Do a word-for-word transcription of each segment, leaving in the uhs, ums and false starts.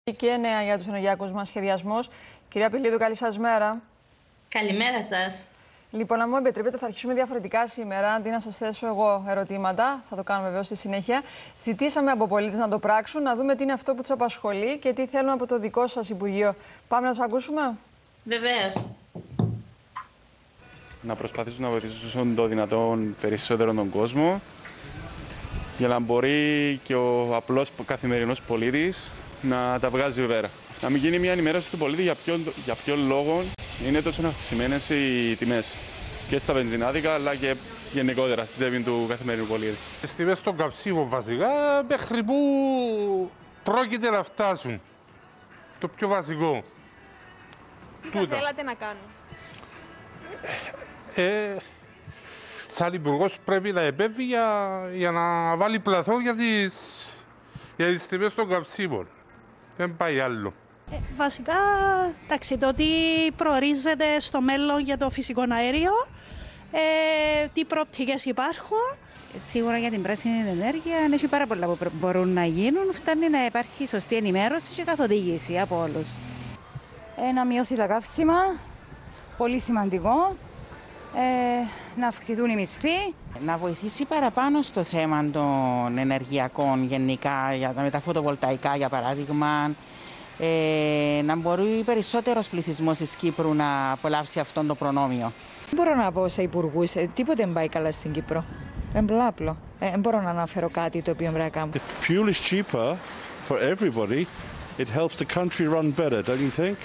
Και νέα για τους ενεργειακούς μας σχεδιασμούς. Κυρία Πηλίδου, καλή σας μέρα. Καλημέρα σας. Λοιπόν, αν μου επιτρέπετε, θα αρχίσουμε διαφορετικά σήμερα. Αντί να σας θέσω εγώ ερωτήματα, θα το κάνουμε βέβαια στη συνέχεια. Ζητήσαμε από πολίτες να το πράξουν, να δούμε τι είναι αυτό που τους απασχολεί και τι θέλουν από το δικό σας Υπουργείο. Πάμε να τους ακούσουμε. Βεβαίως. Να προσπαθήσουν να βοηθήσουν το δυνατόν περισσότερο τον κόσμο, για να μπορεί και ο απλός καθημερινός πολίτης να τα βγάζει πέρα. Να μην γίνει μια ενημέρωση του πολίτη για ποιον, για ποιον λόγο είναι τόσο αυξημένες οι τιμές και στα βενζινάδικα αλλά και γενικότερα στη τσέπη του καθημερινού πολίτη. Οι τιμές των καυσίμων βασικά μέχρι που πρόκειται να φτάσουν. Το πιο βασικό. Τι θα θέλατε να κάνουν? Ε, σαν υπουργός πρέπει να επέμβει για, για να βάλει πλαθό για τις, για τις τιμές των καυσίμων. Δεν πάει άλλο. Ε, βασικά, εντάξει, το τι προορίζεται στο μέλλον για το φυσικό αέριο, ε, τι προοπτικές υπάρχουν. Σίγουρα για την πράσινη ενέργεια έχει πάρα πολλά που μπορούν να γίνουν. Φτάνει να υπάρχει σωστή ενημέρωση και καθοδήγηση από όλους. Ε, να μειώσει τα καύσιμα, πολύ σημαντικό. Ε, να αυξηθούν οι μισθοί. Να βοηθήσει παραπάνω στο θέμα των ενεργειακών γενικά, για, με τα φωτοβολταϊκά για παράδειγμα. Ε, να μπορεί περισσότερος πληθυσμός της Κύπρου να απολαύσει αυτό το προνόμιο. Δεν μπορώ να πω σε υπουργούς, ε, τίποτε δεν πάει καλά στην Κύπρο. Είναι πολύ απλό. Ε, δεν μπορώ να αναφέρω κάτι το οποίο πρέπει να κάνω. If fuel is cheaper for everybody, it helps the country run better, don't you think?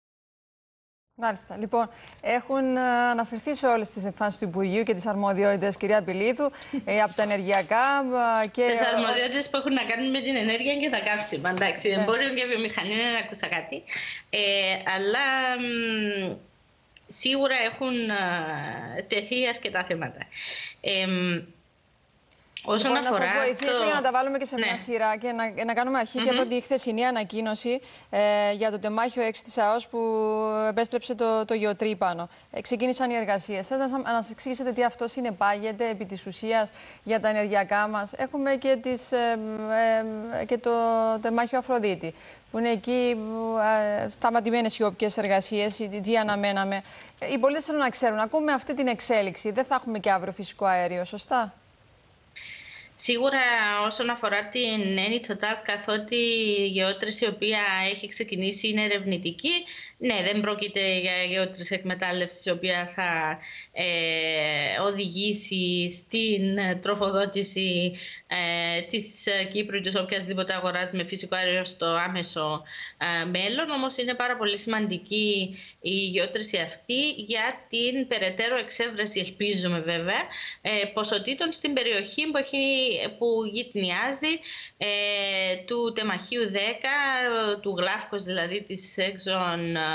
Μάλιστα. Λοιπόν, έχουν αναφερθεί σε όλες τις εκφάνσεις του Υπουργείου και τις αρμοδιότητες, κυρία Πηλίδου, ε, από τα ενεργειακά και... Τις αρμοδιότητες που έχουν να κάνουν με την ενέργεια και τα καύσιμα. Εντάξει, ναι. Εμπόριο και βιομηχανία, δεν ακούσα κάτι. Ε, αλλά μ, σίγουρα έχουν α, τεθεί αρκετά θέματα. Ε, Όσον λοιπόν, αφορά να σας βοηθήσω το... για να τα βάλουμε και σε μια ναι. σειρά και να, να κάνουμε αρχή Mm-hmm. και από τη χθεσινή ανακοίνωση ε, για το τεμάχιο έξι της ΑΟΣ που επέστρεψε το, το γεωτρύπανο. Ε, ξεκίνησαν οι εργασίες. Θέλετε να, να σας εξηγήσετε τι αυτό συνεπάγεται επί της ουσίας για τα ενεργειακά μας. Έχουμε και, τις, ε, ε, και το τεμάχιο Αφροδίτη, που είναι εκεί ε, σταματημένες οι όποιες εργασίες, τι αναμέναμε. Οι πολίτες θέλουν να ξέρουν, ακούμε αυτή την εξέλιξη. Δεν θα έχουμε και αύριο φυσικό αέριο, σωστά? Σίγουρα όσον αφορά την Eni Total, καθότι η γεώτρηση η οποία έχει ξεκινήσει είναι ερευνητική, ναι, δεν πρόκειται για γεώτρηση εκμετάλλευση η οποία θα ε, οδηγήσει στην τροφοδότηση ε, της Κύπρου ή της οποιασδήποτε αγοράς με φυσικό αέριο στο άμεσο ε, μέλλον. Όμως είναι πάρα πολύ σημαντική η γεώτρηση αυτή για την περαιτέρω εξέβρεση, ελπίζουμε βέβαια, ε, ποσοτήτων στην περιοχή που έχει που γειτνιάζει ε, του τεμαχίου δέκα, του Γλάφκος δηλαδή της Exxon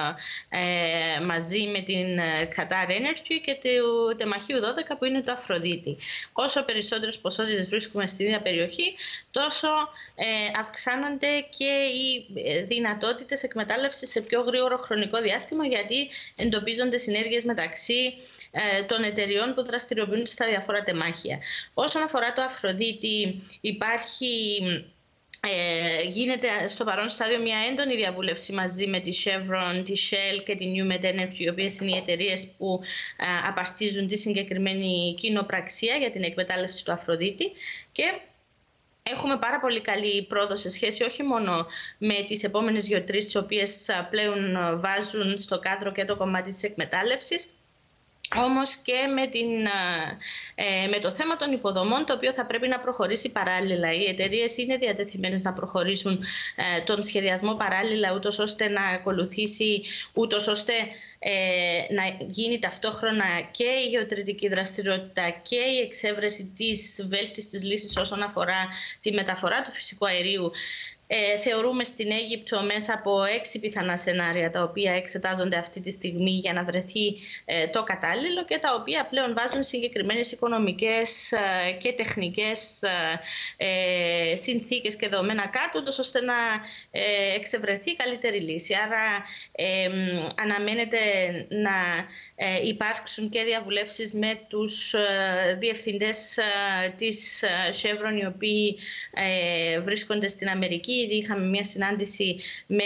ε, μαζί με την Qatar Energy και του τεμαχίου δώδεκα που είναι το Αφροδίτη. Όσο περισσότερες ποσότητες βρίσκουμε στην ίδια περιοχή, τόσο ε, αυξάνονται και οι δυνατότητες εκμετάλλευσης σε πιο γρήγορο χρονικό διάστημα, γιατί εντοπίζονται συνέργειες μεταξύ ε, των εταιριών που δραστηριοποιούνται στα διαφορά τεμάχια. Όσον αφορά το Αφροδίτη, υπάρχει... Ε, γίνεται στο παρόν στάδιο μια έντονη διαβούλευση μαζί με τη Chevron, τη Shell και τη New Med Energy, οι οποίες είναι οι εταιρείες που ε, απαρτίζουν τη συγκεκριμένη κοινοπραξία για την εκμετάλλευση του Αφροδίτη. Και έχουμε πάρα πολύ καλή πρόοδο σε σχέση όχι μόνο με τις επόμενες γεωτρήσεις, οι οποίες πλέον βάζουν στο κάδρο και το κομμάτι της εκμετάλλευσης, όμως και με, την, ε, με το θέμα των υποδομών, το οποίο θα πρέπει να προχωρήσει παράλληλα. Οι εταιρείες είναι διατεθειμένες να προχωρήσουν ε, τον σχεδιασμό παράλληλα, ούτως ώστε να ακολουθήσει, ούτως ώστε ε, να γίνει ταυτόχρονα και η γεωτρητική δραστηριότητα και η εξέβρεση της βέλτιστης λύσης όσον αφορά τη μεταφορά του φυσικού αερίου. Ε, θεωρούμε στην Αίγυπτο μέσα από έξι πιθανά σενάρια, τα οποία εξετάζονται αυτή τη στιγμή για να βρεθεί ε, το κατάλληλο και τα οποία πλέον βάζουν συγκεκριμένες οικονομικές ε, και τεχνικές ε, συνθήκες και δεδομένα κάτω, ώστε να ε, εξευρεθεί καλύτερη λύση. Άρα ε, αναμένεται να ε, υπάρξουν και διαβουλεύσεις με τους ε, διευθυντές ε, της Chevron, οι οποίοι ε, βρίσκονται στην Αμερική, ήδη είχαμε μια συνάντηση με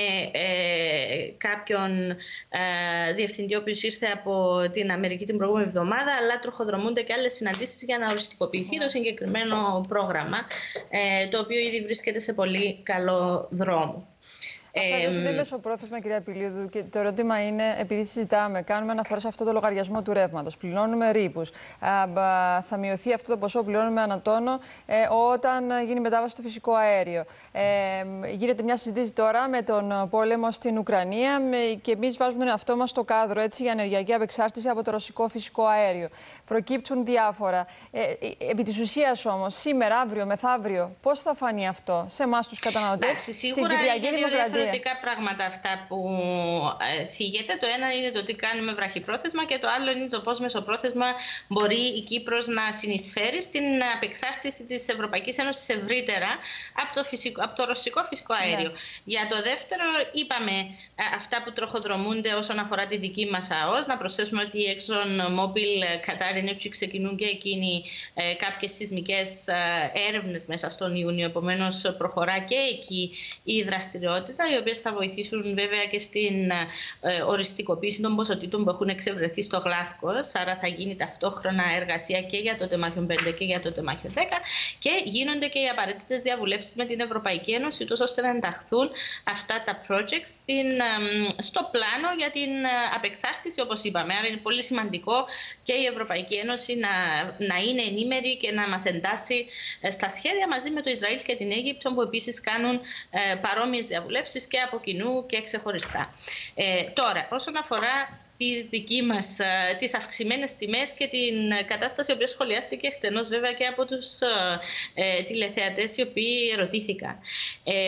ε, κάποιον ε, διευθυντή, ο οποίος ήρθε από την Αμερική την προηγούμενη εβδομάδα, αλλά τροχοδρομούνται και άλλες συναντήσεις για να οριστικοποιηθεί το συγκεκριμένο πρόγραμμα, ε, το οποίο ήδη βρίσκεται σε πολύ καλό δρόμο. Αυτό είναι μεσοπρόθεσμα, κυρία Πηλίδου. Και το ερώτημα είναι, επειδή συζητάμε, κάνουμε αναφορά σε αυτό το λογαριασμό του ρεύματος, πληρώνουμε ρήπους. Θα μειωθεί αυτό το ποσό που πληρώνουμε ανατόνο ε, όταν γίνει μετάβαση στο φυσικό αέριο. Ε, γίνεται μια συζήτηση τώρα με τον πόλεμο στην Ουκρανία με, και εμείς βάζουμε τον εαυτό μας στο κάδρο έτσι, για ενεργειακή απεξάρτηση από το ρωσικό φυσικό αέριο. Προκύπτουν διάφορα. Ε, επί της ουσίας όμως, σήμερα, αύριο, μεθαύριο, πώς θα φανεί αυτό σε εμάς τους καταναλωτές, στην Κυπριακή Δημοκρατία? Διαφορετικά πράγματα αυτά που ε, θίγεται. Το ένα είναι το τι κάνουμε βραχυπρόθεσμα και το άλλο είναι το πώς μεσοπρόθεσμα μπορεί η Κύπρος να συνεισφέρει στην απεξάρτηση της Ευρωπαϊκής Ένωσης ευρύτερα από το, φυσικό, από το ρωσικό φυσικό αέριο. Ναι. Για το δεύτερο είπαμε ε, αυτά που τροχοδρομούνται όσον αφορά τη δική μας ΑΟΣ. Να προσθέσουμε ότι η ExxonMobil, Qatar Energy ξεκινούν και εκείνοι ε, κάποιες σεισμικές ε, έρευνες μέσα στον Ιούνιο. Επομένως προχωρά και εκεί η δραστηριότητα, οι οποίες θα βοηθήσουν βέβαια και στην ε, οριστικοποίηση των ποσοτήτων που έχουν εξευρεθεί στο Γλάφκος. Άρα θα γίνει ταυτόχρονα εργασία και για το τεμάχιο πέντε και για το τεμάχιο δέκα και γίνονται και οι απαραίτητες διαβουλεύσεις με την Ευρωπαϊκή Ένωση, ούτως ώστε να ενταχθούν αυτά τα projects στην, ε, στο πλάνο για την απεξάρτηση, όπως είπαμε. Άρα είναι πολύ σημαντικό και η Ευρωπαϊκή Ένωση να, να είναι ενήμερη και να μας εντάσσει στα σχέδια μαζί με το Ισραήλ και την Αίγυπτο, που επίσης κάνουν ε, παρόμοιες διαβουλεύσεις και από κοινού και ξεχωριστά. Ε, τώρα, όσον αφορά τη δική μας, τις αυξημένες τιμές και την κατάσταση, η οποία σχολιάστηκε εκτενώς βέβαια και από τους ε, τηλεθεατές οι οποίοι ερωτήθηκαν. Ε,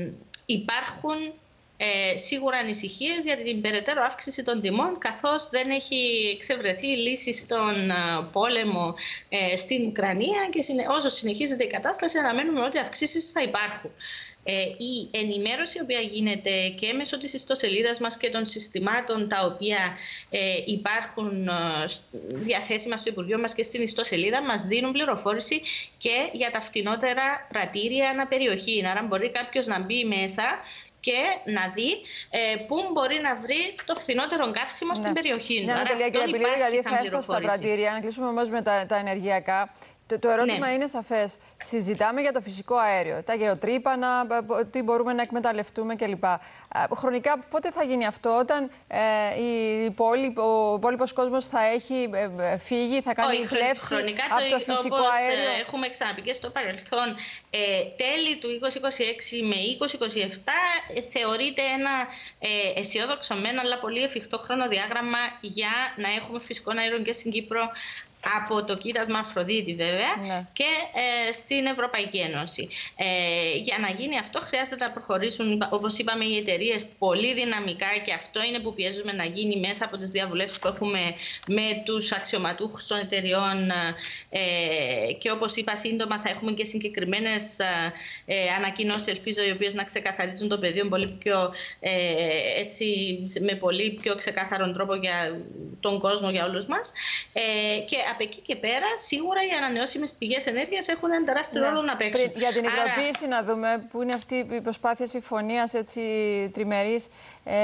υπάρχουν Ε, σίγουρα ανησυχίες για την περαιτέρω αύξηση των τιμών, καθώς δεν έχει εξευρεθεί λύση στον uh, πόλεμο ε, στην Ουκρανία και συνε... όσο συνεχίζεται η κατάσταση αναμένουμε ότι αυξήσεις θα υπάρχουν. Ε, η ενημέρωση η οποία γίνεται και μέσω της ιστοσελίδας μας και των συστημάτων τα οποία ε, υπάρχουν ε, διαθέσιμα στο Υπουργείο μας και στην ιστοσελίδα μας δίνουν πληροφόρηση και για τα φτηνότερα πρατήρια αναπεριοχή. Άρα μπορεί κάποιος να μπει μέσα και να δει ε, πού μπορεί να βρει το φθηνότερο καύσιμο ναι. στην περιοχή. Μια τελεία, κύριε Πηλίδου, γιατί θα έρθω στα πρατήρια. Να κλείσουμε όμως με τα, τα ενεργειακά. Το, το ερώτημα ναι. είναι σαφές. Συζητάμε για το φυσικό αέριο, τα γεωτρύπανα, τι μπορούμε να εκμεταλλευτούμε κλπ. Χρονικά πότε θα γίνει αυτό, όταν ε, η πόλη, ο υπόλοιπος κόσμος θα έχει ε, φύγει, θα κάνει πλεύση από το φυσικό όπως αέριο? Έχουμε ξαναπεί και στο παρελθόν, ε, τέλη του είκοσι είκοσι έξι με είκοσι είκοσι επτά ε, θεωρείται ένα ε, αισιόδοξο μεν, αλλά πολύ εφικτό χρονοδιάγραμμα για να έχουμε φυσικό αέριο και στην Κύπρο, από το κοίτασμα Αφροδίτη βέβαια ναι. και ε, στην Ευρωπαϊκή Ένωση. Ε, για να γίνει αυτό χρειάζεται να προχωρήσουν, όπως είπαμε, οι εταιρείες πολύ δυναμικά και αυτό είναι που πιέζουμε να γίνει μέσα από τις διαβουλεύσεις που έχουμε με τους αξιωματούχους των εταιρεών ε, και όπως είπα σύντομα θα έχουμε και συγκεκριμένες ε, ανακοινώσεις, ελπίζω, οι οποίες να ξεκαθαρίζουν το πεδίο πολύ πιο, ε, έτσι, με πολύ πιο ξεκάθαρον τρόπο για τον κόσμο, για όλους μας. Ε, και από εκεί και πέρα, σίγουρα οι ανανεώσιμες πηγές ενέργειας έχουν ένα τεράστιο ναι. ρόλο να παίξουν. Για την υγροποίηση, Άρα... να δούμε, που είναι αυτή η προσπάθεια συμφωνίας τριμερής, ε,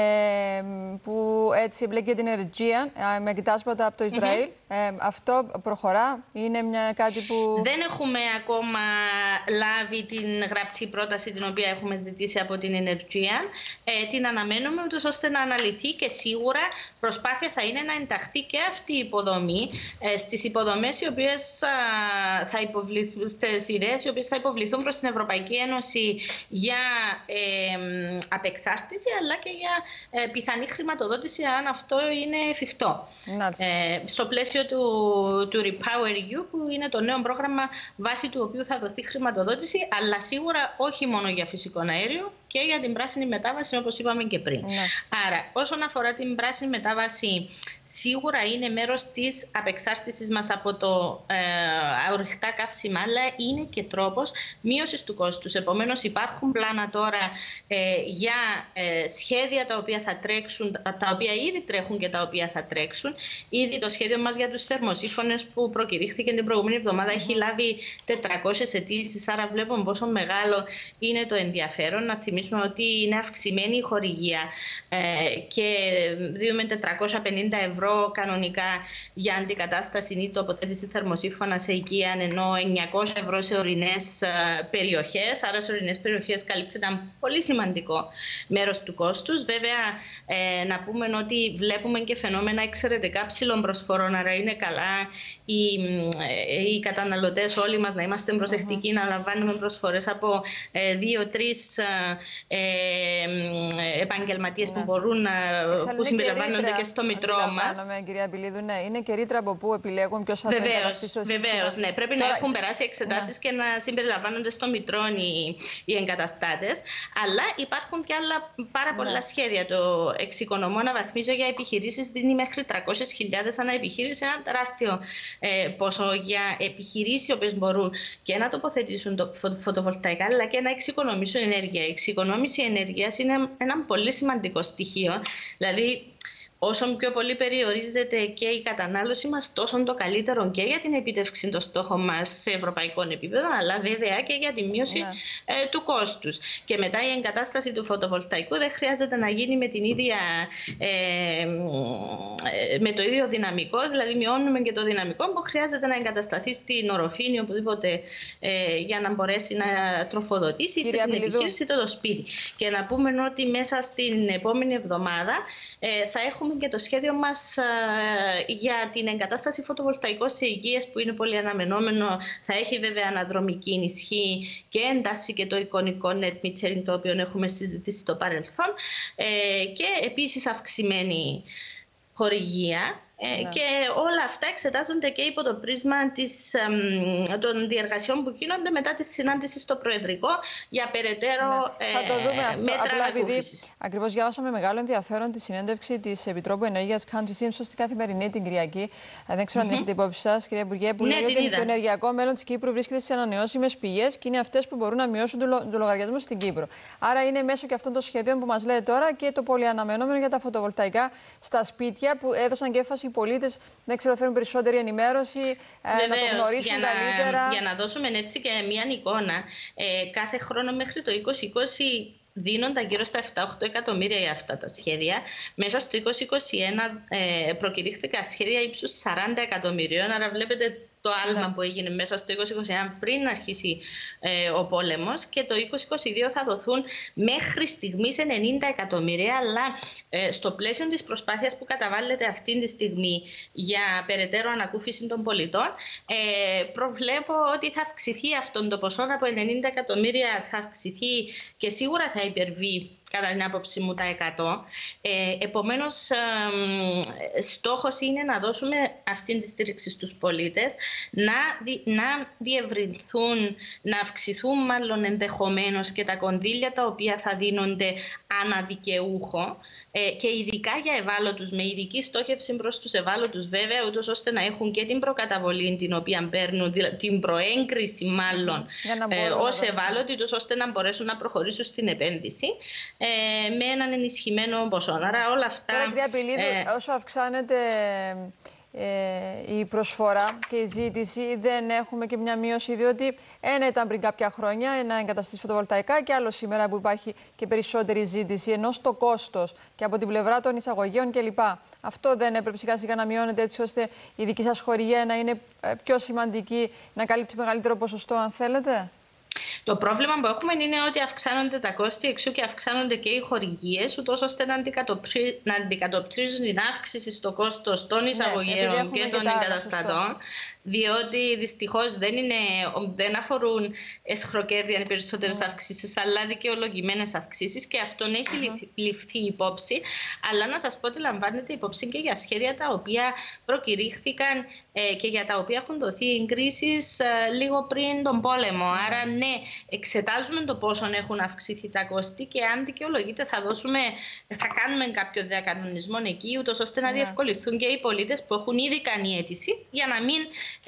που έτσι εμπλέκει την ενεργεία ε, με κοιτάσματα από το Ισραήλ. Mm-hmm. ε, αυτό προχωρά, είναι μια, κάτι που... Δεν έχουμε ακόμα λάβει την γραπτή πρόταση την οποία έχουμε ζητήσει από την ενεργεία. Ε, την αναμένουμε ούτως ώστε να αναλυθεί και σίγουρα προσπάθεια θα είναι να ενταχθεί και αυτή η υποδομή ε, στις υποδομές οι οποίες α, θα υποβληθούν, στις ιδέες οι οποίες θα υποβληθούν προς την Ευρωπαϊκή Ένωση για ε, απεξάρτηση, αλλά και για ε, πιθανή χρηματοδότηση αν αυτό είναι εφικτό. Ε, στο πλαίσιο του, του REPowerEU, που είναι το νέο πρόγραμμα βάσει του οποίου θα δοθεί χρηματοδότηση, αλλά σίγουρα όχι μόνο για φυσικό αέριο και για την πράσινη μετάβαση, όπως είπαμε και πριν. Ναι. Άρα, όσον αφορά την πράσινη μετάβαση, σίγουρα είναι μέρος της απεξάρτησης μας από το ε, ορυκτά καύσιμα, αλλά είναι και τρόπος μείωσης του κόστους. Επομένως, υπάρχουν πλάνα τώρα ε, για ε, σχέδια τα οποία θα τρέξουν, τα οποία ήδη τρέχουν και τα οποία θα τρέξουν. Ήδη το σχέδιο μας για τους θερμοσύφωνες που προκηρύχθηκε την προηγούμενη εβδομάδα mm-hmm. έχει λάβει τετρακόσιες αιτήσεις, άρα βλέπουμε πόσο μεγάλο είναι το ενδιαφέρον. Να θυμίσουμε ότι είναι αυξημένη η χορηγία ε, και δίνουμε τετρακόσια πενήντα ευρώ κανονικά για αντικατάσταση ή τοποθέτηση θερμοσύφωνα σε οικία, ενώ εννιακόσια ευρώ σε ορεινές περιοχές. Άρα σε ορεινές περιοχές καλύπτεται ένα πολύ σημαντικό μέρος του κόστους. Βέβαια, ε, να πούμε ότι βλέπουμε και φαινόμενα εξαιρετικά ψηλών προσφορών, άρα είναι καλά οι, οι καταναλωτές όλοι μας να είμαστε προσεκτικοί, mm-hmm. να λαμβάνουμε προσφορές από ε, δύο-τρεις ε, επαγγελματίες mm-hmm. που μπορούν να που συμπεριλαμβάνονται και στο μητρό μας. Κυρία Πηλίδου, ναι, είναι και ρήτρα από πού επιλέγουν ποιος θα το εγκαταστήσει. Βεβαίως, ναι. Πρέπει Τώρα... να έχουν περάσει εξετάσεις ναι. και να συμπεριλαμβάνονται στο μητρό οι, οι εγκαταστάτες. Αλλά υπάρχουν και άλλα πάρα πολλά ναι. σχέδια. Το εξοικονομώ αναβαθμίζω για επιχειρήσεις δίνει μέχρι τριακόσιες χιλιάδες ανά επιχείρηση, ένα τεράστιο ε, ποσό για επιχειρήσεις οι οποίες μπορούν και να τοποθετήσουν το φωτοβολταϊκά, αλλά και να εξοικονομήσουν ενέργεια. Η εξοικονόμηση ενέργειας είναι ένα πολύ σημαντικό στοιχείο. Δηλαδή, όσο πιο πολύ περιορίζεται και η κατανάλωση μας, τόσο το καλύτερο και για την επίτευξη των στόχων μας σε ευρωπαϊκό επίπεδο, αλλά βέβαια και για τη μείωση yeah. ε, του κόστους. Και μετά η εγκατάσταση του φωτοβολταϊκού δεν χρειάζεται να γίνει με, την ίδια, ε, ε, με το ίδιο δυναμικό, δηλαδή μειώνουμε και το δυναμικό που χρειάζεται να εγκατασταθεί στην οροφή ή οπουδήποτε ε, για να μπορέσει να τροφοδοτήσει είτε την επιχείρηση είτε το σπίτι. Και να πούμε ότι μέσα στην επόμενη εβδομάδα ε, θα έχουμε και το σχέδιο μας α, για την εγκατάσταση φωτοβολταϊκών σε οικίες που είναι πολύ αναμενόμενο. Θα έχει βέβαια αναδρομική ισχύ και ένταση και το εικονικό net metering το οποίο έχουμε συζητήσει στο παρελθόν ε, και επίσης αυξημένη χορηγία. Ναι. Και όλα αυτά εξετάζονται και υπό το πρίσμα της, εμ, των διεργασιών που γίνονται μετά τη συνάντηση στο Προεδρικό για περαιτέρω ναι. ε, Θα το δούμε αυτό. μέτρα ανακούφισης. Ακριβώς διάβασα με μεγάλο ενδιαφέρον τη συνέντευξη της Επιτρόπου Ενέργειας Κάντζη Σίμψο στην Καθημερινή την Κυριακή. Δεν ξέρω mm-hmm. αν έχετε υπόψη σας, κυρία Υπουργέ, που ναι, λέει ότι είδα. το ενεργειακό μέλλον της Κύπρου βρίσκεται στις ανανεώσιμες πηγές και είναι αυτές που μπορούν να μειώσουν το λογαριασμό στην Κύπρο. Άρα είναι μέσω και αυτών των σχεδίων που μας λέτε τώρα και το πολυαναμενόμενο για τα φωτοβολταϊκά στα σπίτια που έδωσαν και έμφαση οι πολίτες. Δεν ξέρω, θέλουν περισσότερη ενημέρωση, Βεβαίως, να το γνωρίσουν για καλύτερα. Να, για να δώσουμε έτσι και μια εικόνα, ε, κάθε χρόνο μέχρι το είκοσι είκοσι δίνονταν γύρω στα επτά με οκτώ εκατομμύρια για αυτά τα σχέδια. Μέσα στο είκοσι είκοσι ένα ε, προκηρύχθηκαν σχέδια ύψους σαράντα εκατομμυρίων, άρα βλέπετε το άλμα ναι. που έγινε μέσα στο είκοσι είκοσι ένα πριν αρχίσει ε, ο πόλεμος, και το είκοσι είκοσι δύο θα δοθούν μέχρι στιγμής ενενήντα εκατομμύρια, αλλά ε, στο πλαίσιο της προσπάθειας που καταβάλλεται αυτή τη στιγμή για περαιτέρω ανακούφιση των πολιτών, ε, προβλέπω ότι θα αυξηθεί αυτό το ποσό από ενενήντα εκατομμύρια, θα αυξηθεί και σίγουρα θα υπερβεί κατά την άποψη μου τα εκατό. Ε, επομένως, ε, στόχος είναι να δώσουμε αυτή τη στήριξη στους πολίτες, να, δι, να διευρυνθούν, να αυξηθούν μάλλον ενδεχομένως και τα κονδύλια τα οποία θα δίνονται αναδικαιούχο ε, και ειδικά για ευάλωτους, με ειδική στόχευση προς τους ευάλωτους βέβαια, ούτως ώστε να έχουν και την προκαταβολή την οποία παίρνουν, την προέγκριση μάλλον ε, ως ευάλωτοι, ούτως ώστε να μπορέσουν να προχωρήσουν στην επένδυση ε, με έναν ενισχυμένο ποσό. Άρα όλα αυτά... Τώρα, κυρία Πηλίδου, ε, όσο αυξάνεται ε, η προσφορά και η ζήτηση, δεν έχουμε και μια μείωση, διότι ένα ήταν πριν κάποια χρόνια να εγκαταστήσει φωτοβολταϊκά και άλλο σήμερα που υπάρχει και περισσότερη ζήτηση, ενώ στο κόστος και από την πλευρά των εισαγωγέων κλπ. Αυτό δεν έπρεπε σιγά σιγά να μειώνεται, έτσι ώστε η δική σας χορηγία να είναι πιο σημαντική, να καλύπτει μεγαλύτερο ποσοστό, αν θέλετε? Το πρόβλημα που έχουμε είναι ότι αυξάνονται τα κόστη, εξού και αυξάνονται και οι χορηγίες, ούτως ώστε να, αντικατοπτρι... να αντικατοπτρίζουν την αύξηση στο κόστος των εισαγωγέων ναι, και των εγκαταστατών, διότι δυστυχώς δεν, είναι... δεν αφορούν εσχροκέρδια οι περισσότερες mm. αυξήσεις, αλλά δικαιολογημένες αυξήσεις, και αυτόν έχει mm. ληφθεί υπόψη. Αλλά να σας πω ότι λαμβάνεται υπόψη και για σχέδια τα οποία προκηρύχθηκαν ε, και για τα οποία έχουν δοθεί εγκρίσεις ε, λίγο πριν τον πόλεμο. Mm. Άρα, ναι, ναι, εξετάζουμε το πόσο έχουν αυξηθεί τα κόστη και αν δικαιολογείται θα, δώσουμε, θα κάνουμε κάποιο διακανονισμό εκεί, ούτως ώστε να ναι. διευκολυθούν και οι πολίτες που έχουν ήδη κάνει αίτηση, για να μην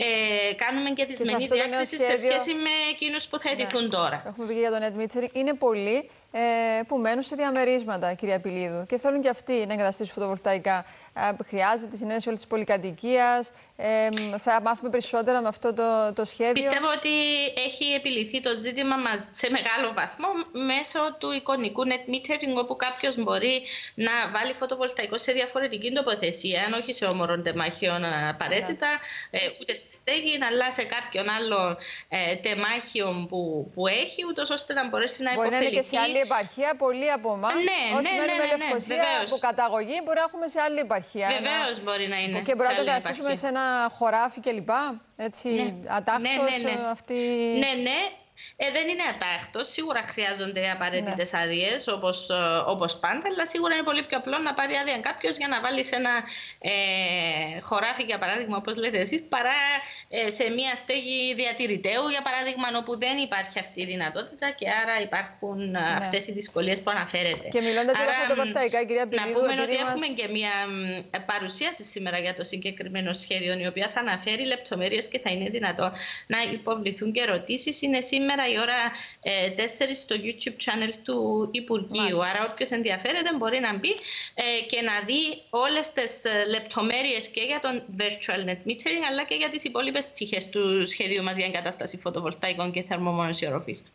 ε, κάνουμε και τη σμενή διάκριση σε σχέση με εκείνους που θα αιτηθούν ναι. τώρα. Έχουμε πει για το net metering. Είναι πολλοί ε, που μένουν σε διαμερίσματα, κυρία Πηλίδου, και θέλουν και αυτοί να εγκαταστήσουν φωτοβολταϊκά. Ε, χρειάζεται συνένεση όλης της πολυκατοικίας. Ε, θα μάθουμε περισσότερα με αυτό το, το σχέδιο. Πιστεύω ότι έχει επιληθεί το ζήτημα μας σε μεγάλο βαθμό μέσω του εικονικού net metering, όπου κάποιος μπορεί να βάλει φωτοβολταϊκό σε διαφορετική τοποθεσία, αν όχι σε όμορων τεμάχιων απαραίτητα, yeah. ε, ούτε στη στέγη, αλλά σε κάποιον άλλο ε, τεμάχιο που, που έχει, ούτως ώστε να μπορέσει να μπορεί υποφεληθεί. Μπορεί να είναι και σε άλλη επαρχία, πολλοί από εμάς. Ναι, όσοι ναι, μένουμε ναι, ναι, Λευκοσία, ναι, από καταγωγή, μπορεί να έχουμε σε άλλη επαρχία. Βεβαίως ένα... μπορεί να είναι. Και μπορεί να το εγκαταστήσουμε σε ένα χωράφι κλπ. Έτσι, ναι. ατάχτως ναι, ναι, ναι. αυτή... Ναι, ναι. Ε, δεν είναι ατάχτος. Σίγουρα χρειάζονται απαραίτητες ναι. άδειες, όπως, όπως πάντα, αλλά σίγουρα είναι πολύ πιο απλό να πάρει άδεια κάποιος για να βάλει σε ένα ε, χωράφι, για παράδειγμα, όπως λέτε εσείς, παρά ε, σε μια στέγη διατηρηταίου, για παράδειγμα, όπου δεν υπάρχει αυτή η δυνατότητα και άρα υπάρχουν ναι. αυτές οι δυσκολίες που αναφέρετε. Και μιλώντας για τα φωτοβολταϊκά, κυρία Πηλίδου, να πούμε ότι μας... έχουμε και μια παρουσίαση σήμερα για το συγκεκριμένο σχέδιο, η οποία θα αναφέρει λεπτομέρειες και θα είναι δυνατό να υποβληθούν και ερωτήσεις. Είναι σήμερα η ώρα ε, τέσσερις στο YouTube channel του Υπουργείου. Μάλιστα. Άρα όποιος ενδιαφέρεται μπορεί να μπει ε, και να δει όλες τις ε, λεπτομέρειες και για τον virtual net metering, αλλά και για τις υπόλοιπες πτυχές του σχεδίου μας για εγκατάσταση φωτοβολταϊκών και θερμομόνωσης οροφής.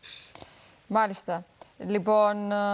Μάλιστα. Λοιπόν,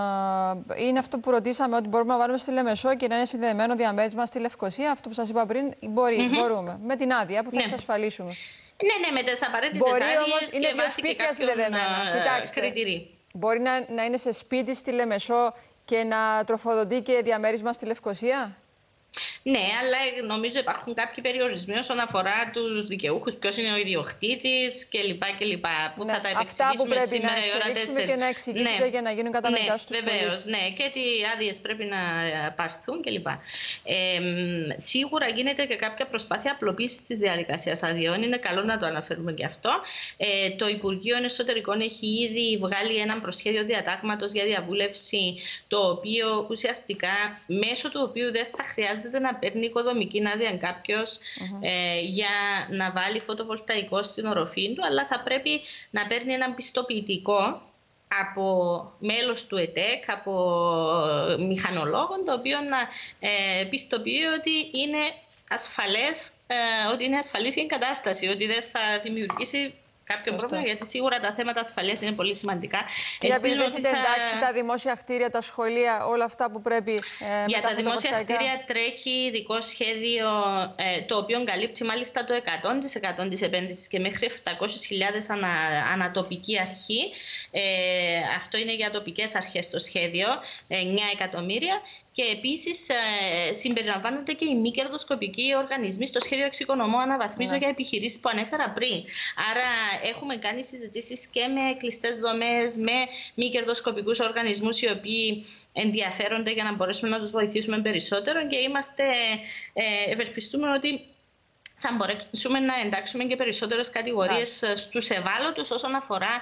είναι αυτό που ρωτήσαμε, ότι μπορούμε να βάλουμε στη Λεμεσό και να είναι συνδεδεμένο διαμέρισμα στη Λευκοσία. Αυτό που σας είπα πριν, μπορεί, mm-hmm. μπορούμε. Με την άδεια που θα ναι. εξασφαλίσουμε. Ναι, ναι, με τις απαραίτητες άδειες και είναι βάσει και κάποιων κριτηρίων. Μπορεί να, να είναι σε σπίτι στη Λεμεσό και να τροφοδοτεί και διαμέρισμα στη Λευκοσία. Ναι, αλλά νομίζω υπάρχουν κάποιοι περιορισμοί όσον αφορά τους δικαιούχους, ποιος είναι ο ιδιοκτήτης κλπ. κλπ. Που ναι, θα τα επεξηγήσουμε αυτά που σήμερα πρέπει η ώρα να εξελίξουμε και να εξηγήσετε ναι. για να γίνουν κατανοητές ναι, στους πολίτες. Ναι, και τι άδειες πρέπει να πάρθουν κλπ. Ε, σίγουρα γίνεται και κάποια προσπάθεια απλοποίησης της διαδικασίας αδειών. Είναι καλό να το αναφέρουμε και αυτό. Ε, το Υπουργείο Εσωτερικών έχει ήδη βγάλει ένα προσχέδιο διατάγματος για διαβούλευση, το οποίο ουσιαστικά μέσω του οποίου δεν θα χρειάζεται να παίρνει οικοδομική άδεια κάποιος uh-huh. ε, για να βάλει φωτοβολταϊκό στην οροφή του, αλλά θα πρέπει να παίρνει ένα πιστοποιητικό από μέλος του ΕΤΕΚ, από μηχανολόγων, το οποίο να ε, πιστοποιεί ότι είναι ασφαλές, ε, ότι είναι ασφαλής η εγκατάσταση, ότι δεν θα δημιουργήσει κάποιο Φωστό. πρόβλημα, γιατί σίγουρα τα θέματα ασφαλείας είναι πολύ σημαντικά. Κυρία Πηλίδου, έχετε θα... εντάξει τα δημόσια κτίρια, τα σχολεία, όλα αυτά που πρέπει ε, για τα, τα δημόσια κτίρια τρέχει ειδικό σχέδιο, ε, το οποίο καλύπτει μάλιστα το εκατό τοις εκατό της επένδυσης και μέχρι επτακόσιες χιλιάδες ανα, ανατοπική αρχή. Ε, αυτό είναι για τοπικές αρχές το σχέδιο, εννιά εκατομμύρια. Και επίσης ε, συμπεριλαμβάνονται και οι μη κερδοσκοπικοί οργανισμοί στο σχέδιο εξοικονομώ αναβαθμίζω ναι. για επιχειρήσεις που ανέφερα πριν. Άρα έχουμε κάνει συζητήσεις και με κλειστές δομές, με μη κερδοσκοπικούς οργανισμούς οι οποίοι ενδιαφέρονται για να μπορέσουμε να τους βοηθήσουμε περισσότερο και είμαστε, ε, ευελπιστούμε ότι θα μπορέσουμε να εντάξουμε και περισσότερες κατηγορίες yeah. στους ευάλωτους όσον αφορά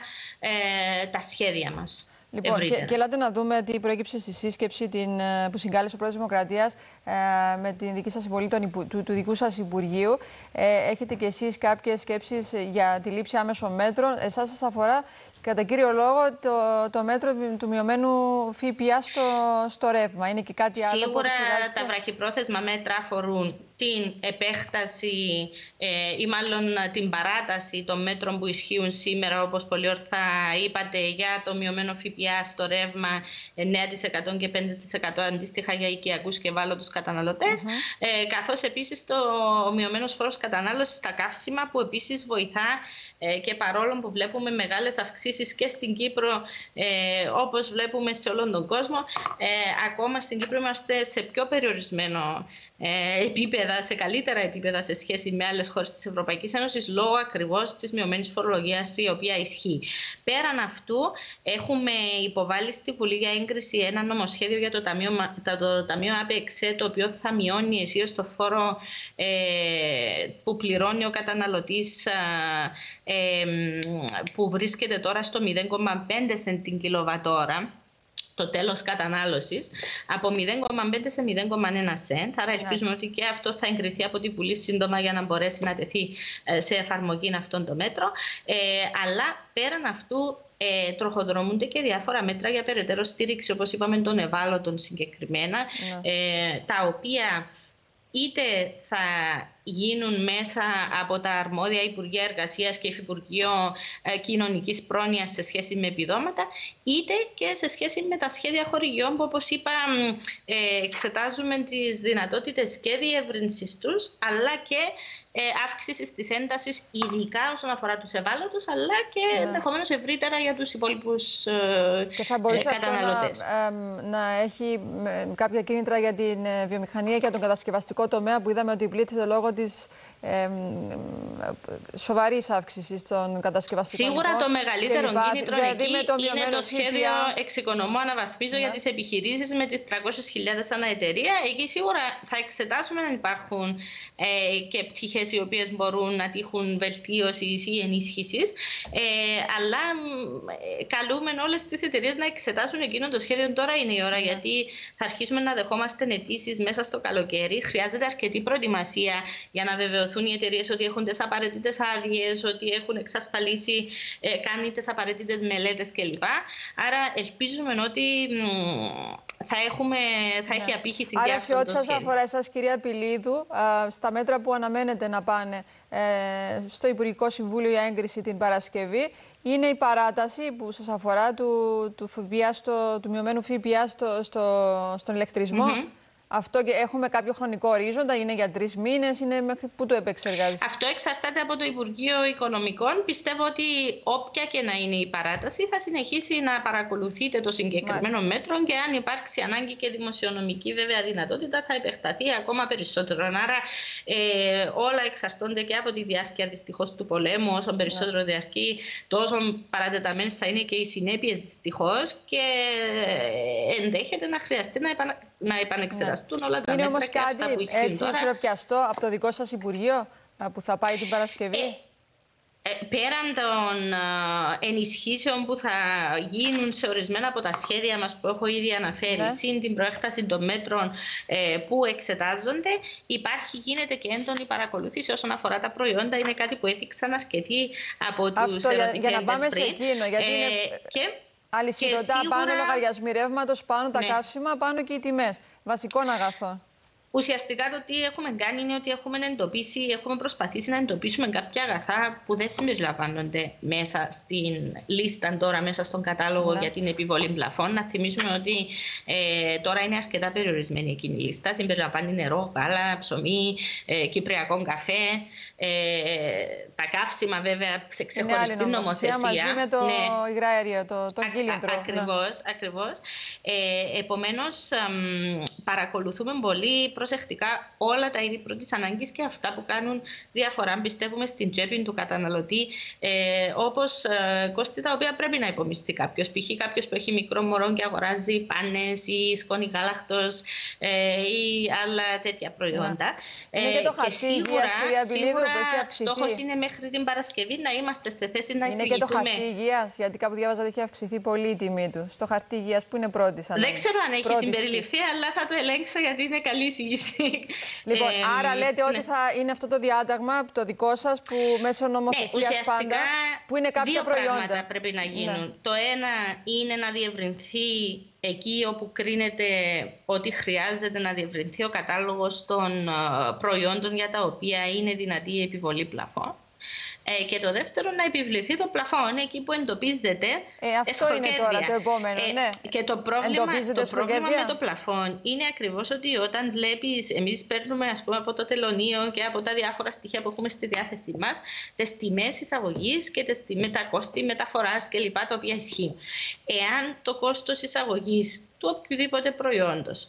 ε, τα σχέδια μας. Λοιπόν, και, και ελάτε να δούμε τι προέκυψε στη σύσκεψη την, που συγκάλεσε ο Πρόεδρος της Δημοκρατίας ε, με την δική σας συμβολή του, του, του δικού σας Υπουργείου. Ε, έχετε κι εσείς κάποιες σκέψεις για τη λήψη άμεσων μέτρων. Εσάς σας αφορά κατά κύριο λόγο το, το μέτρο του μειωμένου ΦΠΑ στο, στο ρεύμα. Είναι και κάτι άλλο Σίγουρα που Σίγουρα τα βραχυπρόθεσμα μέτρα αφορούν την επέκταση ε, ή μάλλον την παράταση των μέτρων που ισχύουν σήμερα, όπως πολύ ορθά είπατε, για το μειωμένο ΦΠΑ στο ρεύμα εννέα τοις εκατό και πέντε τοις εκατό αντίστοιχα για οικιακούς και ευάλωτους καταναλωτές, mm-hmm. ε, καθώς επίσης το μειωμένος φόρος κατανάλωσης στα καύσιμα, που επίσης βοηθά ε, και παρόλο που βλέπουμε μεγάλες αυξήσεις και στην Κύπρο, ε, όπως βλέπουμε σε όλον τον κόσμο, ε, ακόμα στην Κύπρο είμαστε σε πιο περιορισμένο ε, επίπεδα, σε καλύτερα επίπεδα σε σχέση με άλλες χώρες της Ευρωπαϊκής Ένωσης, λόγω ακριβώς της μειωμένης φορολογίας η οποία ισχύει. Πέραν αυτού, έχουμε υποβάλει στη Βουλή για έγκριση ένα νομοσχέδιο για το Ταμείο, το Ταμείο ΑΠΕΞΕ, το οποίο θα μειώνει αισίως το φόρο ε, που πληρώνει ο καταναλωτής ε, που βρίσκεται τώρα στο μηδέν κόμμα πέντε σεντ την κιλοβατόρα, το τέλος κατανάλωσης, από μηδέν κόμμα πέντε σε μηδέν κόμμα ένα σεντ. Άρα ελπίζουμε yeah. ότι και αυτό θα εγκριθεί από τη Βουλή σύντομα για να μπορέσει να τεθεί σε εφαρμογή αυτόν το μέτρο. Ε, αλλά πέραν αυτού ε, τροχοδρομούνται και διάφορα μέτρα για περαιτέρω στήριξη, όπως είπαμε, των ευάλωτων συγκεκριμένα, yeah. ε, τα οποία είτε θα γίνουν μέσα από τα αρμόδια Υπουργεία Εργασίας και Υφυπουργείο Κοινωνικής Πρόνοιας σε σχέση με επιδόματα, είτε και σε σχέση με τα σχέδια χορηγιών που, όπως είπα, εξετάζουμε τις δυνατότητες και διεύρυνσης τους, αλλά και αύξησης της έντασης, ειδικά όσον αφορά τους ευάλωτους, αλλά και ναι. ενδεχομένως ευρύτερα για τους υπόλοιπους και θα μπορούσε καταναλωτές. Αυτό να, να έχει κάποια κίνητρα για την βιομηχανία και τον κατασκευαστικό τομέα, που είδαμε ότι πλήττεται λόγω της ε, σοβαρής αύξησης των κατασκευαστικών. Σίγουρα λοιπόν, το μεγαλύτερο κίνητρο δηλαδή, εκεί το είναι το σχέδιο εξοικονομώ αναβαθμίζω ναι. για τις επιχειρήσεις με τις τριακόσιες χιλιάδες ανά εταιρεία. Εκεί σίγουρα θα εξετάσουμε αν υπάρχουν ε, και πτυχές οι οποίες μπορούν να τύχουν βελτίωσης ή ενίσχυσης. Ε, αλλά ε, καλούμε όλες τις εταιρείες να εξετάσουν εκείνο το σχέδιο. Τώρα είναι η ώρα, ναι. γιατί θα αρχίσουμε να δεχόμαστε αιτήσεις μέσα στο καλοκαίρι. Χρειάζεται αρκετή προετοιμασία για να βεβαιωθούν οι εταιρείες ότι έχουν τις απαραίτητες άδειες, ότι έχουν εξασφαλίσει, ε, κάνει τις απαραίτητες μελέτες κλπ. Άρα ελπίζουμε ότι μ, θα, έχουμε, θα ναι. έχει απήχηση Άρα, και αυτό το σχέδιο. Άρα, σε ό,τι σας αφορά εσάς, κυρία Πηλίδου, α, στα μέτρα που αναμένετε να πάνε ε, στο Υπουργικό Συμβούλιο για έγκριση την Παρασκευή, είναι η παράταση που σας αφορά του, του, ΦΠΑ στο, του μειωμένου ΦΠΑ στο, στο, στον ηλεκτρισμό. Mm-hmm. Αυτό και έχουμε κάποιο χρονικό ορίζοντα, είναι για τρεις μήνες, είναι μέχρι πού το επεξεργάζεστε? Αυτό εξαρτάται από το Υπουργείο Οικονομικών. Πιστεύω ότι όποια και να είναι η παράταση θα συνεχίσει να παρακολουθείτε το συγκεκριμένο Μάλιστα. μέτρο και αν υπάρξει ανάγκη και δημοσιονομική βέβαια δυνατότητα θα επεκταθεί ακόμα περισσότερο. Άρα ε, όλα εξαρτώνται και από τη διάρκεια δυστυχώς του πολέμου. Όσο περισσότερο ναι. διαρκεί, τόσο παρατεταμένες θα είναι και οι συνέπειες δυστυχώς και ενδέχεται να χρειαστεί να, επανα... να επανεξεταστούν. Ναι. Όλα τα είναι μέτρα όμως και κάτι αυτά που ισχύουν έτσι τώρα. χειροπιαστό από το δικό σας Υπουργείο που θα πάει την Παρασκευή? Ε, ε, πέραν των ε, ενισχύσεων που θα γίνουν σε ορισμένα από τα σχέδια μας που έχω ήδη αναφέρει, ναι. συν την προέκταση των μέτρων ε, που εξετάζονται, υπάρχει, γίνεται και έντονη παρακολούθηση όσον αφορά τα προϊόντα. Είναι κάτι που έδειξαν αρκετοί από τους ερωτικέντες πριν. Για να πάμε σε εκείνο, γιατί ε, είναι... Και... Αλυσιδωτά, σίγουρα... πάνω λογαριασμοί ρεύματος, πάνω τα ναι. καύσιμα, πάνω και οι τιμές βασικών αγαθών. Ουσιαστικά το τι έχουμε κάνει είναι ότι έχουμε εντοπίσει, έχουμε προσπαθήσει να εντοπίσουμε κάποια αγαθά που δεν συμπεριλαμβάνονται μέσα στην λίστα τώρα, μέσα στον κατάλογο ναι. για την επιβολή πλαφών. Να θυμίσουμε ότι ε, τώρα είναι αρκετά περιορισμένη εκείνη η λίστα. Συμπεριλαμβάνει νερό, γάλα, ψωμί, ε, κυπριακό καφέ, ε, τα καύσιμα βέβαια σε ξεχωριστή νομοθεσία. Μαζί με το ναι. υγραέριο, το, το κύλινδρο. Ακριβώς, ναι. ακριβώς. Ε, επομένως, μ, παρακολουθούμε πολύ προσεκτικά όλα τα είδη πρώτης ανάγκης και αυτά που κάνουν διαφορά, πιστεύουμε, στην τσέπη του καταναλωτή, ε, όπως ε, κόστη τα οποία πρέπει να υπομειστεί κάποιος. Π.χ. κάποιος που έχει μικρό μωρό και αγοράζει πάνες ή σκόνη γάλακτος ε, ή άλλα τέτοια προϊόντα. Ναι. Είναι ε, και το χαρτί υγείας, κυρία Πηλίδου, που έχει αυξηθεί. Στόχος είναι μέχρι την Παρασκευή να είμαστε σε θέση να εισηγηθούμε. Είναι και το χαρτί υγείας, γιατί κάπου διάβαζα ότι έχει αυξηθεί πολύ η τιμή του. Στο χαρτί υγείας που είναι πρώτης ανάγκης. Δεν ξέρω αν έχει συμπεριληφθεί, αλλά θα το ελέγξω γιατί είναι καλή εισηγήση. Λοιπόν, ε, άρα λέτε ναι. ότι θα είναι αυτό το διάταγμα, το δικό σας, που μέσω νομοθεσίας ναι, πάντα, που είναι κάποια δύο προϊόντα. Δύο πράγματα πρέπει να γίνουν. Ναι. Το ένα είναι να διευρυνθεί εκεί όπου κρίνεται ότι χρειάζεται να διευρυνθεί ο κατάλογος των προϊόντων για τα οποία είναι δυνατή η επιβολή πλαφών. Ε, και το δεύτερο, να επιβληθεί το πλαφόν εκεί που εντοπίζεται ε, αυτό είναι τώρα το επόμενο, ε, ναι. Και το πρόβλημα, το πρόβλημα με το πλαφόν είναι ακριβώς ότι όταν βλέπεις, εμείς παίρνουμε ας πούμε, από το τελωνείο και από τα διάφορα στοιχεία που έχουμε στη διάθεσή μας, τις τιμές εισαγωγής και τις τιμές, τα κόστη μεταφοράς κλπ. Τα οποία ισχύουν. Εάν το κόστος εισαγωγής του οποιοδήποτε προϊόντος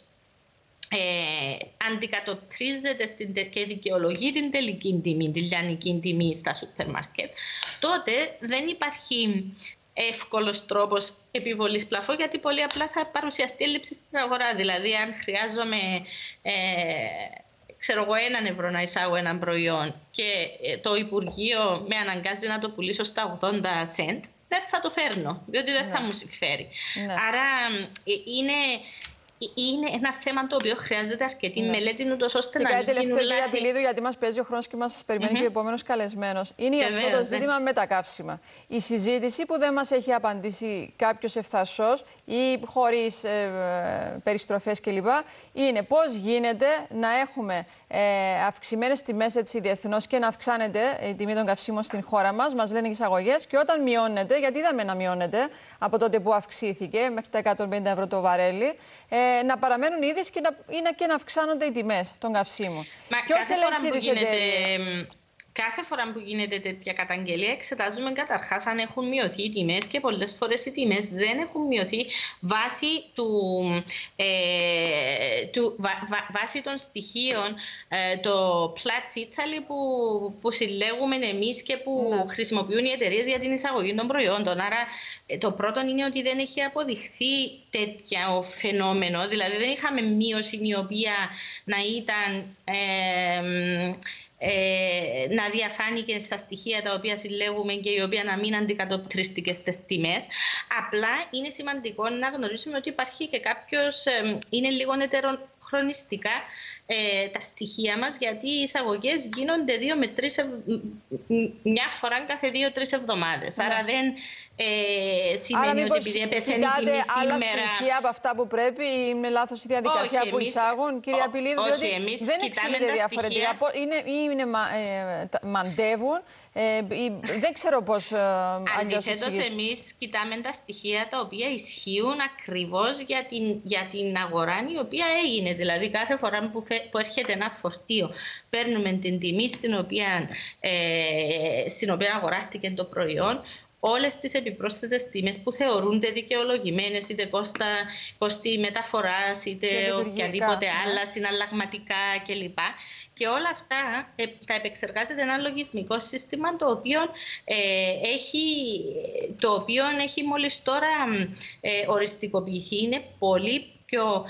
Ε, αντικατοπτρίζεται στην, και δικαιολογεί την τελική τιμή, τη λιανική τιμή στα σούπερ μάρκετ, τότε δεν υπάρχει εύκολος τρόπος επιβολής πλαφό, γιατί πολύ απλά θα παρουσιαστεί έλλειψη στην αγορά. Δηλαδή, αν χρειάζομαι ε, ξέρω εγώ, έναν ευρώ να εισάγω ένα προϊόν και το Υπουργείο με αναγκάζει να το πουλήσω στα ογδόντα σεντ, δεν θα το φέρνω, διότι δεν ναι. θα μου συμφέρει. Ναι. Άρα είναι... Είναι ένα θέμα το οποίο χρειάζεται αρκετή ναι. μελέτη, ούτως ώστε και να μην γίνουν λάθη. Και κάτι τελευταίο, κυρία Πηλίδου, γιατί μας παίζει ο χρόνος και μας περιμένει mm-hmm. και ο επόμενος καλεσμένος. Είναι Βεβαίως, αυτό το ζήτημα ναι. με τα καύσιμα. Η συζήτηση που δεν μας έχει απαντήσει κάποιος ευθαρσός ή χωρίς ε, περιστροφές κλπ. Είναι πώς γίνεται να έχουμε ε, αυξημένες τιμές έτσι διεθνώς και να αυξάνεται η τιμή των καυσίμων στην χώρα μας. Μας λένε οι εισαγωγές, και όταν μειώνεται, γιατί είδαμε να μειώνεται από τότε που αυξήθηκε μέχρι τα εκατόν πενήντα ευρώ το βαρέλι. Ε, να παραμένουν οι ίδιες και να, είναι και να αυξάνονται οι τιμές των καυσίμων. Μα κάθε φορά, που γίνεται, κάθε φορά που γίνεται τέτοια καταγγελία, εξετάζουμε καταρχάς αν έχουν μειωθεί οι τιμές, και πολλές φορές οι τιμές δεν έχουν μειωθεί βάσει, του, ε, του, βα, βα, βάσει των στοιχείων, ε, το Platts Italy που, που συλλέγουμε εμείς και που ναι. χρησιμοποιούν οι εταιρείες για την εισαγωγή των προϊόντων. Άρα το πρώτο είναι ότι δεν έχει αποδειχθεί τέτοιο φαινόμενο, δηλαδή δεν είχαμε μείωση η οποία να ήταν... Ε, Ε, να διαφάνηκε στα στοιχεία τα οποία συλλέγουμε και η οποία να μην αντικατοπτρίστηκε στις τιμές. Απλά είναι σημαντικό να γνωρίσουμε ότι υπάρχει και κάποιος, ε, είναι λίγο ετεροχρονιστικά ε, τα στοιχεία μας, γιατί οι εισαγωγές γίνονται δύο με τρεις, μια φορά κάθε δύο-τρεις εβδομάδες. Ναι. Άρα δεν ε, σημαίνει Άρα, ότι επειδή έπεσε η τιμή σήμερα... άλλα στοιχεία από αυτά που πρέπει, είναι λάθος η διαδικασία όχι, που εμείς, εισάγουν, κυρία Πηλίδου, διότι δεν εξηγείται διαφορετικά. Είναι, είναι, ε, μαντεύουν, ε, δεν ξέρω πώς ε, αλλιώς Αντιθέτως, εμείς κοιτάμε τα στοιχεία τα οποία ισχύουν ακριβώς για την, για την αγορά η οποία έγινε. Δηλαδή, κάθε φορά που, φε, που έρχεται ένα φορτίο, παίρνουμε την τιμή στην οποία, ε, στην οποία αγοράστηκε το προϊόν, όλες τις επιπρόσθετες τιμές που θεωρούνται δικαιολογημένες, είτε κόστα, κόστη μεταφοράς, είτε οποιαδήποτε ναι. άλλα, συναλλαγματικά κλπ. Και όλα αυτά ε, τα επεξεργάζεται ένα λογισμικό σύστημα το οποίο, ε, έχει, το οποίο έχει μόλις τώρα ε, οριστικοποιηθεί. Είναι πολύ πιο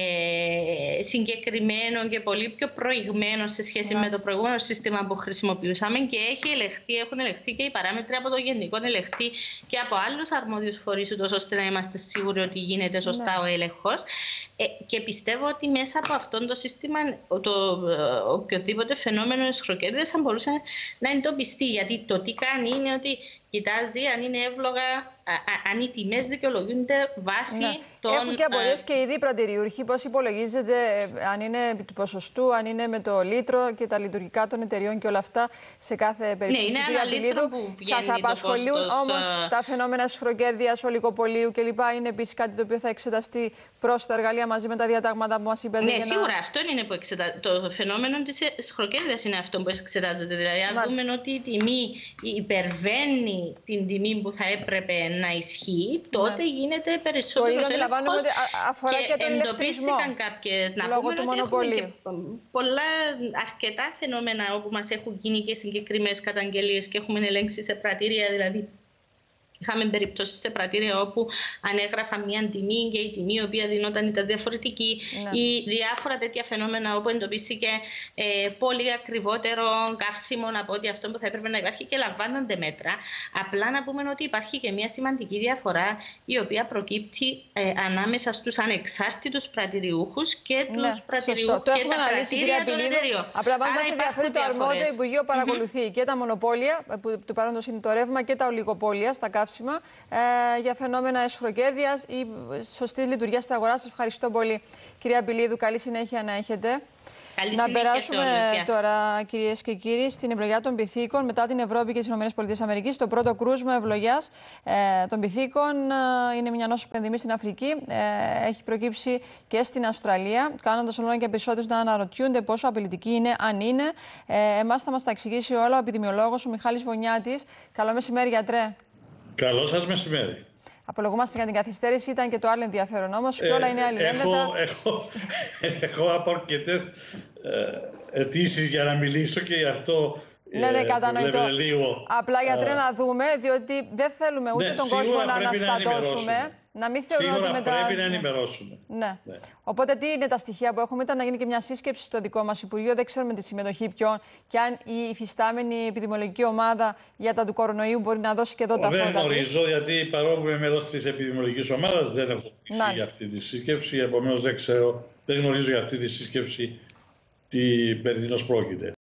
ε, συγκεκριμένο και πολύ πιο προηγμένο σε σχέση Μάλιστα. με το προηγούμενο σύστημα που χρησιμοποιούσαμε, και έχει ελεγχθεί, έχουν ελεγχθεί και οι παράμετροι από το Γενικό Ελεγχτή και από άλλους αρμόδιους φορείς, ούτως ώστε να είμαστε σίγουροι ότι γίνεται σωστά ναι. ο έλεγχος. Ε, και πιστεύω ότι μέσα από αυτό το σύστημα το ε, οποιοδήποτε φαινόμενο εσχροκέρδειας θα μπορούσε να εντοπιστεί. Γιατί το τι κάνει είναι ότι κοιτάζει αν είναι εύλογα, α, α, αν οι τιμές δικαιολογούνται βάσει ναι. των... Έχουν και απορίες και ήδη πρατηριούχοι, πώς υπολογίζεται, αν είναι επί του ποσοστού, αν είναι με το λίτρο και τα λειτουργικά των εταιριών και όλα αυτά σε κάθε περίπτωση. Ναι, είναι ένα λίτρο που βγαίνει. Σας απασχολούν όμως uh... τα φαινόμενα εσχροκέρδειας, ολιγοπολίου κλπ. Είναι επίσης κάτι το οποίο θα εξεταστεί προς τα εργαλεία μαζί με τα διατάγματα που μας είπατε. Ναι, σίγουρα να... αυτό είναι που εξετάζεται. Το φαινόμενο της εσχροκέρδειας είναι αυτό που εξετάζεται. Δηλαδή, αν Μάλιστα. δούμε ότι η τιμή υπερβαίνει την τιμή που θα έπρεπε να ισχύει, τότε ναι. γίνεται περισσότερο έλεγχος αφορά και, και εντοπίστηκαν κάποιες, να λόγω πούμε του ότι έχουμε και πολλά αρκετά φαινόμενα όπου μας έχουν γίνει και συγκεκριμένες καταγγελίες και έχουμε ελέγξει σε πρατήρια, δηλαδή είχαμε περιπτώσεις σε πρατήρια όπου ανέγραφα μια τιμή και η τιμή η οποία δινόταν ήταν διαφορετική, ναι. ή διάφορα τέτοια φαινόμενα όπου εντοπίστηκε ε, πολύ ακριβότερο καύσιμο από ότι αυτό που θα έπρεπε να υπάρχει και λαμβάνονται μέτρα. Απλά να πούμε ότι υπάρχει και μια σημαντική διαφορά η οποία προκύπτει ε, ανάμεσα στους ανεξάρτητους πρατηριούχους και τους ναι, πρατηριούχους και τα πρατήρια των εταιρείων. Απλά μας ενδιαφέρει το αρμόδιο Υπουργείο παρακολουθεί mm-hmm. και τα μονοπόλια, που του παρόντος είναι το ρεύμα, και τα ολιγοπόλια στα καύσιμα. Ε, για φαινόμενα εσχροκέρδειας ή σωστής λειτουργίας της αγοράς. Σας ευχαριστώ πολύ, κυρία Πηλίδου. Καλή συνέχεια να έχετε. Καλή να συνέχεια περάσουμε σε όλους. τώρα, κυρίες και κύριοι, στην ευλογιά των πυθίκων μετά την Ευρώπη και τις ΗΠΑ. Το πρώτο κρούσμα ευλογιάς ε, των πυθίκων ε, είναι μια νόσο που ενδημεί στην Αφρική. Ε, έχει προκύψει και στην Αυστραλία, κάνοντας όλο και περισσότερους να αναρωτιούνται πόσο απειλητική είναι, αν είναι. Ε, εμάς θα μας τα εξηγήσει όλα ο επιδημιολόγος, ο Μιχάλης Βονιάτης. Καλό μεσημέρι, γιατρέ. Καλό σας μεσημέρι. Απολογούμαστε για την καθυστέρηση, ήταν και το άλλο ενδιαφέρον όμως και όλα είναι αλληλένδετα. Έχω, έχω, έχω από αρκετές ε, αιτήσεις για να μιλήσω και γι' αυτό Ναι, ναι, κατανοητό. Λίγο, Απλά, γιατρέ, α, να δούμε, διότι δεν θέλουμε ούτε ναι, τον σίγουρα κόσμο να πρέπει να αναστατώσουμε. ενημερώσουμε. Να μην θεωρούν Σίγουρα ότι μετά. πρέπει να Ναι. ενημερώσουμε. Ναι. Ναι. Οπότε, τι είναι τα στοιχεία που έχουμε, ήταν να γίνει και μια σύσκεψη στο δικό μας Υπουργείο. Δεν ξέρουμε τη συμμετοχή ποιον και αν η υφιστάμενη επιδημιολογική ομάδα για τα του κορονοϊού μπορεί να δώσει και εδώ τα Δεν φώτα της. γνωρίζω, γιατί παρόλο που είμαι μέλος της επιδημιολογικής ομάδας, δεν έχω μιλήσει για αυτή τη σύσκεψη. Επομένως, δεν ξέρω, δεν γνωρίζω για αυτή τη σύσκεψη τι περί τίνος πρόκειται.